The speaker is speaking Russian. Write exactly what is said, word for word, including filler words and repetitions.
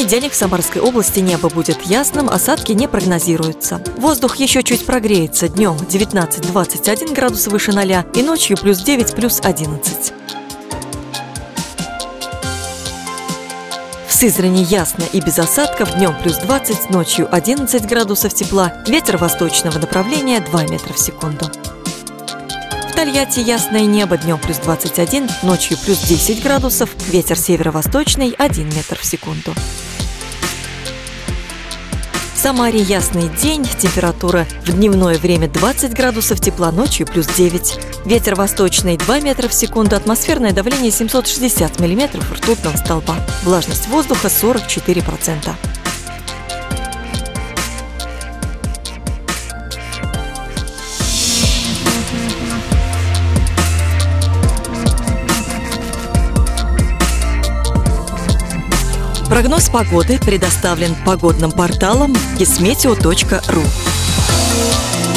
понедельник в Самарской области небо будет ясным, осадки не прогнозируются. Воздух еще чуть прогреется, днем девятнадцать-двадцать один градус выше ноля и ночью плюс девять, плюс одиннадцать. В Сызрани ясно и без осадков, днем плюс двадцать, ночью одиннадцать градусов тепла, ветер восточного направления два метра в секунду. В Тольятти ясное небо, днем плюс двадцать один, ночью плюс десять градусов, ветер северо-восточный один метр в секунду. В Самаре ясный день, температура в дневное время двадцать градусов тепла, ночью плюс девять. Ветер восточный два метра в секунду, атмосферное давление семьсот шестьдесят миллиметров ртутного столба. Влажность воздуха сорок четыре процента. Прогноз погоды предоставлен погодным порталом гисметео точка ру.